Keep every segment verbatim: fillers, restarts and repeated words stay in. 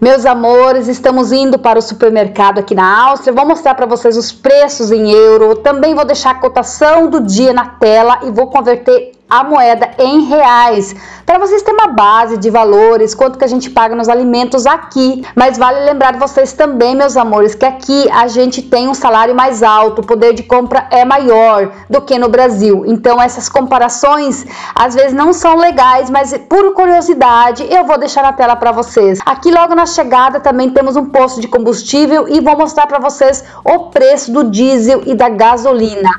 Meus amores, estamos indo para o supermercado aqui na Áustria. Vou mostrar para vocês os preços em euro. Também vou deixar a cotação do dia na tela e vou converter a moeda em reais, para vocês terem uma base de valores, quanto que a gente paga nos alimentos aqui. Mas vale lembrar vocês também, meus amores, que aqui a gente tem um salário mais alto, o poder de compra é maior do que no Brasil. Então essas comparações às vezes não são legais, mas por curiosidade eu vou deixar na tela para vocês. Aqui logo na chegada também temos um posto de combustível e vou mostrar para vocês o preço do diesel e da gasolina.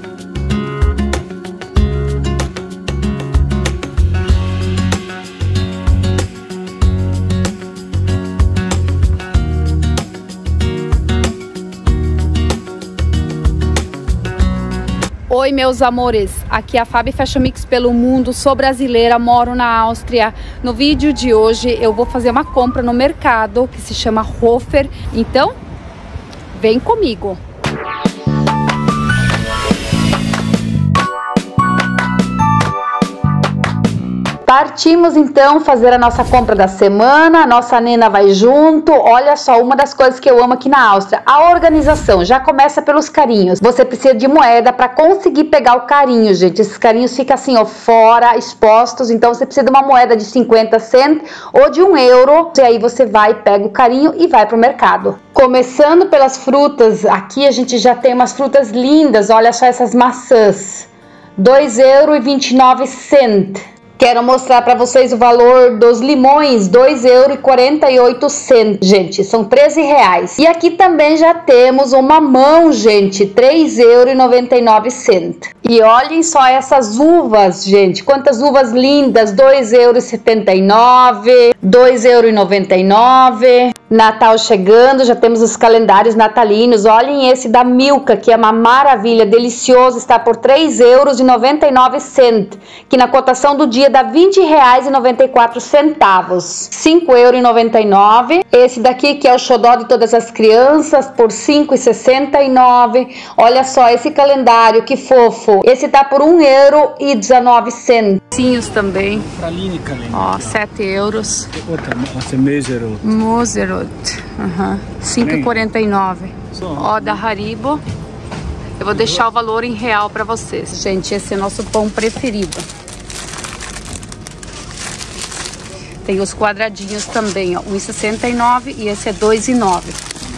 Oi meus amores, aqui é a Fabi Fashion Mix pelo mundo, sou brasileira, moro na Áustria. No vídeo de hoje eu vou fazer uma compra no mercado que se chama Hofer, então vem comigo. Partimos então fazer a nossa compra da semana, a nossa nena vai junto. Olha só, uma das coisas que eu amo aqui na Áustria, a organização. Já começa pelos carinhos. Você precisa de moeda para conseguir pegar o carinho, gente. Esses carinhos ficam assim, ó, fora, expostos. Então você precisa de uma moeda de cinquenta cent ou de um euro. E aí você vai, pega o carinho e vai pro mercado. Começando pelas frutas, aqui a gente já tem umas frutas lindas. Olha só essas maçãs, dois euros e vinte e nove centavos. Quero mostrar para vocês o valor dos limões, dois euros e quarenta e oito centavos, gente, são treze reais. E aqui também já temos o mamão, gente, três euros e noventa e nove centavos. E olhem só essas uvas, gente, quantas uvas lindas, dois euros e setenta e nove, dois euros e noventa e nove. Natal chegando, já temos os calendários natalinos. Olhem esse da Milka, que é uma maravilha, delicioso, está por três euros e noventa e nove centavos, que na cotação do dia dá vinte reais e noventa e quatro centavos, cinco euros e noventa e nove. Esse daqui que é o xodó de todas as crianças, por cinco reais e sessenta e nove. Olha só esse calendário, que fofo. Esse tá por um euro e dezenove centavos. Cinhos também. Praline calendário. Ó, sete euros. Outra, essa Moserot. Moserot. Uhum. cinco e quarenta e nove. Ó, da Haribo. Eu vou deixar o valor em real para vocês. Gente, esse é nosso pão preferido. Tem os quadradinhos também, ó, um e sessenta e nove e esse é dois e nove.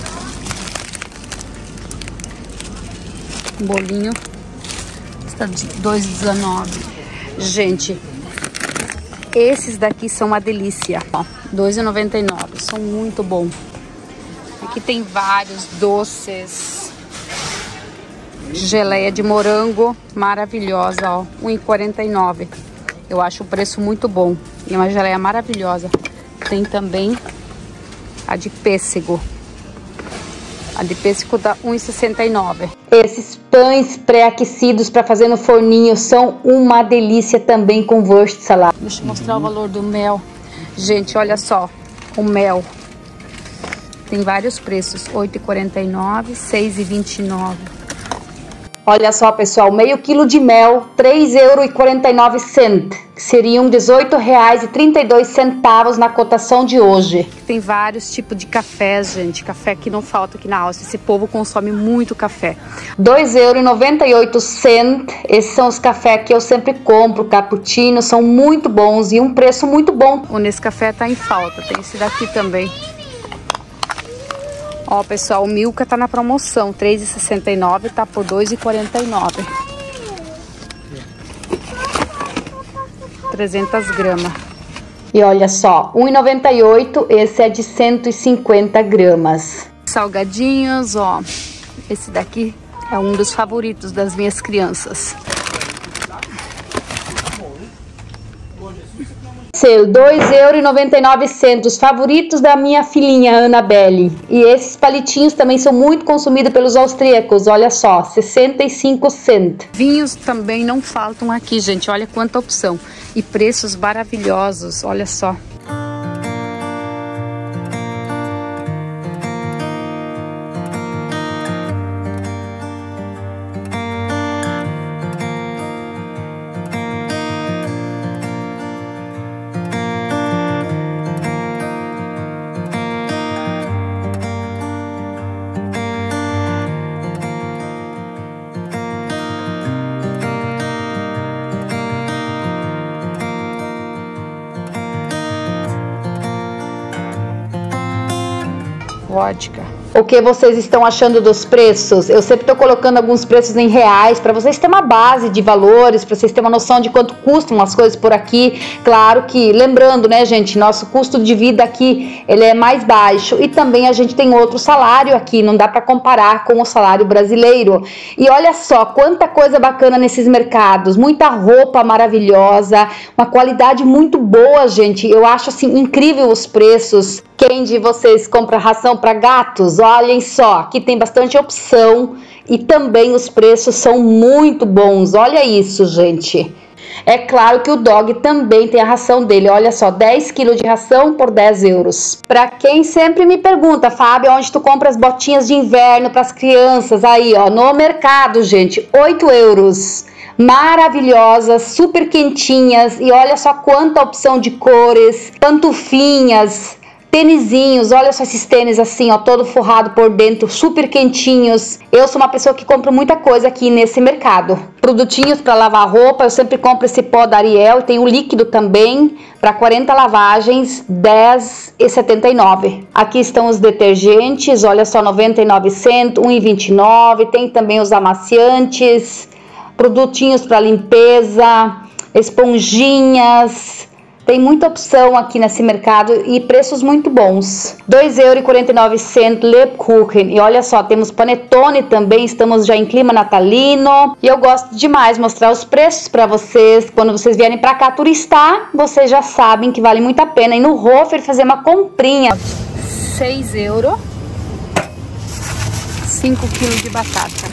Bolinho está dois e dezenove. Gente, esses daqui são uma delícia, ó, dois e noventa e nove, são muito bons. Aqui tem vários doces, geleia de morango maravilhosa, ó, um e quarenta e nove. Eu acho o preço muito bom. E é uma geleia maravilhosa. Tem também a de pêssego. A de pêssego dá um e sessenta e nove. Esses pães pré-aquecidos para fazer no forninho são uma delícia também com Wurstsalat. Deixa eu mostrar o valor do mel. Gente, olha só. O mel. Tem vários preços. oito e quarenta e nove, seis e vinte e nove. Olha só, pessoal, meio quilo de mel, três euros e quarenta e nove centavos, que seriam dezoito reais e trinta e dois centavos na cotação de hoje. Tem vários tipos de cafés, gente, café que não falta aqui na Áustria, esse povo consome muito café. dois euros e noventa e oito centavos, esses são os cafés que eu sempre compro, cappuccino, são muito bons e um preço muito bom. O Nescafé tá em falta, tem esse daqui também. Ó, pessoal, o Milka tá na promoção, três e sessenta e nove, tá por dois e quarenta e nove. trezentas gramas. E olha só, um e noventa e oito, esse é de cento e cinquenta gramas. Salgadinhos, ó, esse daqui é um dos favoritos das minhas crianças. Seu dois euros e noventa e nove centavos, favoritos da minha filhinha Annabelle. E esses palitinhos também são muito consumidos pelos austríacos, olha só, sessenta e cinco centavos. Vinhos também não faltam aqui, gente, olha quanta opção. E preços maravilhosos, olha só. vodka. O que vocês estão achando dos preços? Eu sempre estou colocando alguns preços em reais para vocês terem uma base de valores, para vocês terem uma noção de quanto custam as coisas por aqui. Claro que, lembrando, né, gente, nosso custo de vida aqui, ele é mais baixo e também a gente tem outro salário aqui, não dá para comparar com o salário brasileiro. E olha só, quanta coisa bacana nesses mercados, muita roupa maravilhosa, uma qualidade muito boa, gente. Eu acho assim incrível os preços. Quem de vocês compra ração para gatos? Olhem só, aqui tem bastante opção e também os preços são muito bons. Olha isso, gente. É claro que o dog também tem a ração dele. Olha só, dez quilos de ração por dez euros. Para quem sempre me pergunta, Fábio, onde tu compra as botinhas de inverno para as crianças? Aí, ó, no mercado, gente, oito euros. Maravilhosas, super quentinhas e olha só quanta opção de cores, pantufinhas, tênisinhos, olha só esses tênis assim, ó, todo forrado por dentro, super quentinhos. Eu sou uma pessoa que compra muita coisa aqui nesse mercado. Produtinhos para lavar roupa, eu sempre compro esse pó da Ariel, tem o líquido também, para quarenta lavagens, dez e setenta e nove. Aqui estão os detergentes, olha só, noventa e nove centavos, um e vinte e nove. Tem também os amaciantes, produtinhos para limpeza, esponjinhas. Tem muita opção aqui nesse mercado e preços muito bons. dois euros e quarenta e nove centavos Lebkuchen. E olha só, temos panetone também, estamos já em clima natalino. E eu gosto demais mostrar os preços para vocês. Quando vocês vierem para cá turistar, vocês já sabem que vale muito a pena ir no Hofer fazer uma comprinha. seis euros. cinco quilos de batata.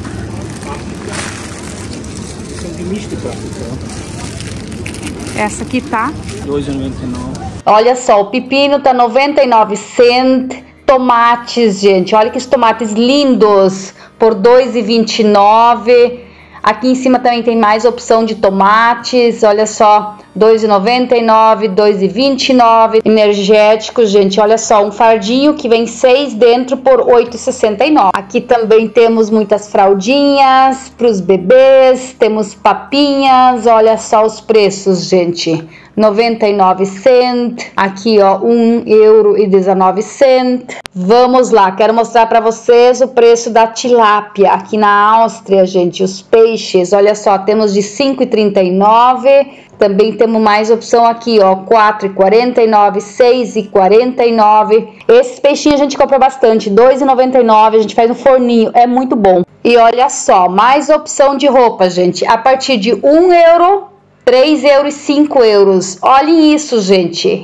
Essa aqui tá dois e noventa e nove. Olha só, o pepino tá noventa e nove centavos. Tomates, gente, olha que os tomates lindos por dois e vinte e nove. Aqui em cima também tem mais opção de tomates, olha só, dois e noventa e nove, dois e vinte e nove. Energéticos, gente, olha só, um fardinho que vem seis dentro por oito e sessenta e nove. Aqui também temos muitas fraldinhas para os bebês, temos papinhas, olha só os preços, gente. noventa e nove centavos, aqui ó, um euro e dezenove centavos. Vamos lá, quero mostrar para vocês o preço da tilápia aqui na Áustria, gente, os peixes, olha só, temos de cinco e trinta e nove, também temos mais opção aqui, ó, quatro e quarenta e nove, seis e quarenta e nove. Esses peixinhos a gente compra bastante, dois e noventa e nove, a gente faz no forninho, é muito bom. E olha só, mais opção de roupa, gente, a partir de um euro, três euros e cinco euros. Olhem isso, gente.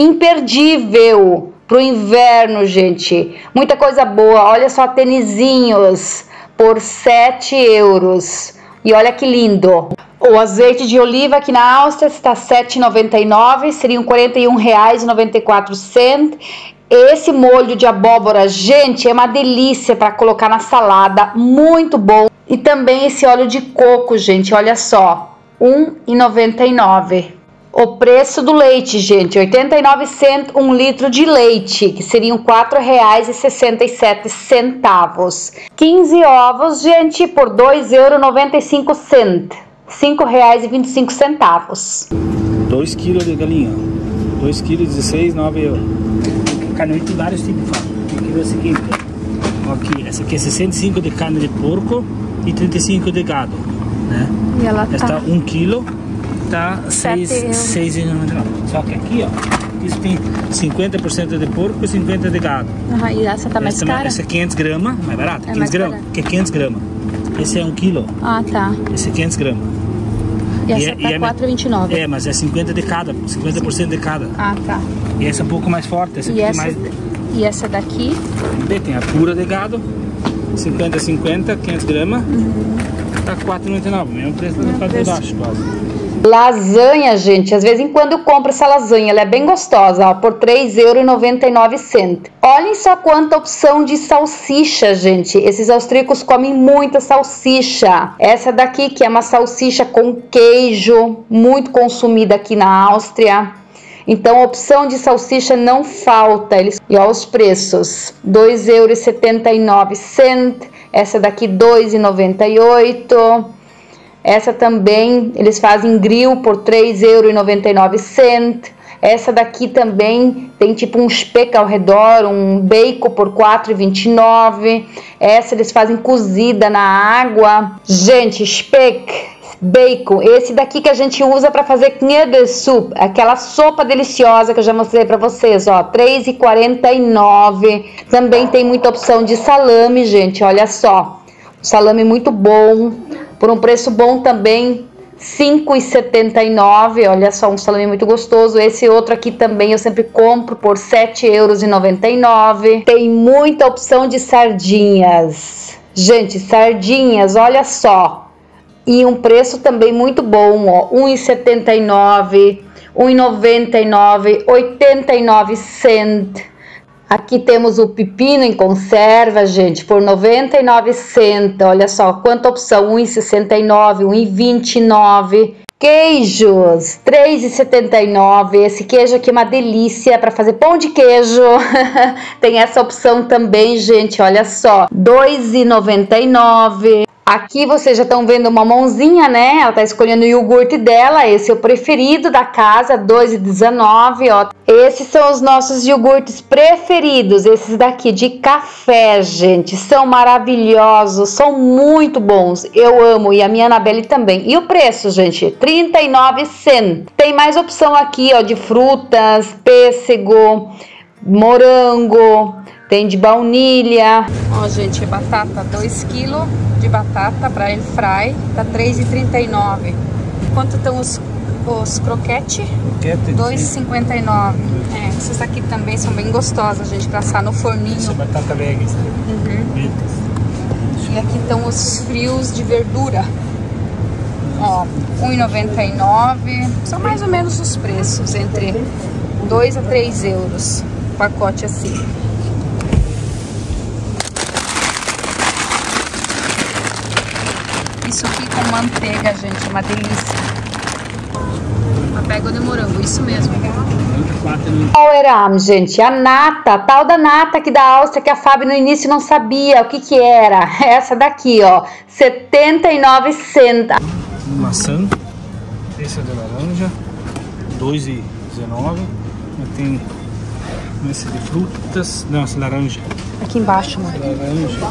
Imperdível pro inverno, gente. Muita coisa boa. Olha só, tênisinhos por sete euros. E olha que lindo. O azeite de oliva aqui na Áustria está sete e noventa e nove. Seriam quarenta e um reais e noventa e quatro centavos. Esse molho de abóbora, gente, é uma delícia para colocar na salada. Muito bom. E também esse óleo de coco, gente. Olha só. um e noventa e nove. O preço do leite, gente, oitenta e nove centavos um litro de leite, que seriam quatro reais e sessenta e sete centavos. quinze ovos, gente, por dois euros e noventa e cinco centavos. cinco reais e vinte e cinco centavos. dois quilos de galinha. dois quilos, dezesseis, nove euros. Carne de vários tipos, Fábio. Aqui é o seguinte. Aqui, essa aqui é sessenta e cinco de carne de porco e trinta e cinco de gado, né? e ela Esta tá um quilo tá seis e noventa e nove. Só que aqui, ó, isso tem cinquenta por cento de porco e cinquenta por cento de gado. Uhum, e essa tá mais essa, cara? Essa é quinhentos gramas, mais barato. É quinhentos mais gramas, barato. que é quinhentos gramas. Esse é um quilo. Ah, tá. Esse é quinhentos gramas. E essa é, tá é, quatro e vinte e nove. É, mas é cinquenta de cada, cinquenta por cento de cada. Ah, tá. E essa é um pouco mais forte, essa E aqui essa, mais... e essa daqui? Tem a pura de gado, cinquenta a cinquenta, quinhentos gramas. Uhum. Tá quatro e noventa e nove, mesmo preço do mercado de baixo, quase. Lasanha, gente, às vezes em quando eu compro essa lasanha, ela é bem gostosa, ó, por três euros e noventa e nove centavos. Olhem só quanta opção de salsicha, gente. Esses austríacos comem muita salsicha. Essa daqui que é uma salsicha com queijo, muito consumida aqui na Áustria. Então, opção de salsicha não falta. Eles... E ó, os preços, dois euros e setenta e nove centavos. Essa daqui, dois e noventa e oito. Essa também, eles fazem grill por três euros e noventa e nove centavos. Essa daqui também tem tipo um speck ao redor, um bacon por quatro reais e vinte e nove centavos. Essa eles fazem cozida na água. Gente, speck, bacon, esse daqui que a gente usa para fazer knödelsoup, aquela sopa deliciosa que eu já mostrei para vocês, ó, três reais e quarenta e nove centavos. Também tem muita opção de salame, gente, olha só, salame muito bom, por um preço bom também, cinco reais e setenta e nove centavos, olha só, um salame muito gostoso. Esse outro aqui também eu sempre compro por sete reais e noventa e nove centavos. Tem muita opção de sardinhas, gente, sardinhas, olha só, e um preço também muito bom, ó, um real e setenta e nove centavos, um real e noventa e nove centavos, oitenta e nove centavos. Aqui temos o pepino em conserva, gente, por noventa e nove centavos. Olha só quanta opção, um real e sessenta e nove centavos, um real e vinte e nove centavos. Queijos, três reais e setenta e nove centavos. Esse queijo aqui é uma delícia para fazer pão de queijo. Tem essa opção também, gente, olha só, dois reais e noventa e nove centavos. Aqui vocês já estão vendo uma mãozinha, né? Ela tá escolhendo o iogurte dela. Esse é o preferido da casa, dois reais e dezenove centavos, ó. Esses são os nossos iogurtes preferidos. Esses daqui de café, gente. São maravilhosos, são muito bons. Eu amo e a minha Anabelle também. E o preço, gente? trinta e nove centavos. Tem mais opção aqui, ó, de frutas, pêssego, morango. Tem de baunilha. Ó, gente, batata, dois quilos de batata para air fry, tá três reais e trinta e nove centavos. Quanto estão os, os croquete? dois reais e cinquenta e nove centavos. É, essas aqui também são bem gostosas, gente, para assar no forninho. Essa batata legs. Uhum. E aqui estão os frios de verdura. Ó, um real e noventa e nove centavos. São mais ou menos os preços, entre dois a três euros. Pacote assim. Isso aqui com manteiga, gente, uma delícia. Pega o de morango, isso mesmo. Power, gente, a nata, a tal da nata aqui da Áustria que a Fábio no início não sabia o que que era. Essa daqui, ó, setenta e nove centavos. Maçã, esse é de laranja, dois reais e dezenove centavos. Tem esse de frutas, não, esse laranja. Aqui embaixo, mano. Laranja.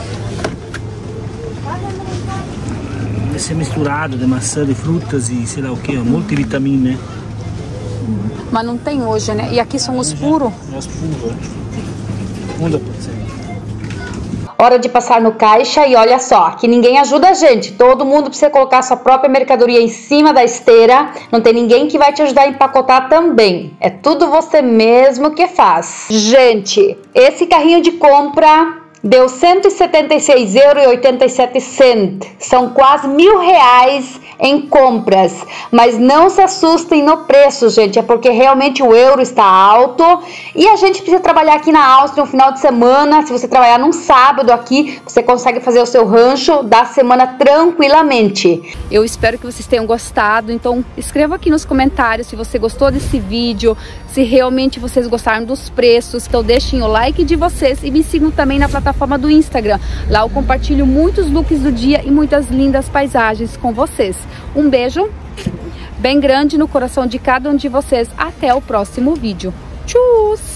Esse é misturado de maçã, de frutas e sei lá o que, multivitamina, né? Mas não tem hoje, né? E aqui são os puros. É os puros. Onde pode ser? Hora de passar no caixa e olha só, que ninguém ajuda a gente. Todo mundo precisa colocar sua própria mercadoria em cima da esteira. Não tem ninguém que vai te ajudar a empacotar também. É tudo você mesmo que faz. Gente, esse carrinho de compra deu cento e setenta e seis reais e oitenta e sete centavos. São quase mil reais em compras. Mas não se assustem no preço, gente. É porque realmente o euro está alto. E a gente precisa trabalhar aqui na Áustria no final de semana. Se você trabalhar num sábado aqui, você consegue fazer o seu rancho da semana tranquilamente. Eu espero que vocês tenham gostado. Então escreva aqui nos comentários se você gostou desse vídeo, se realmente vocês gostaram dos preços. Então deixem o like de vocês e me sigam também na plataforma do Instagram. Lá eu compartilho muitos looks do dia e muitas lindas paisagens com vocês. Um beijo bem grande no coração de cada um de vocês. Até o próximo vídeo. Tchau!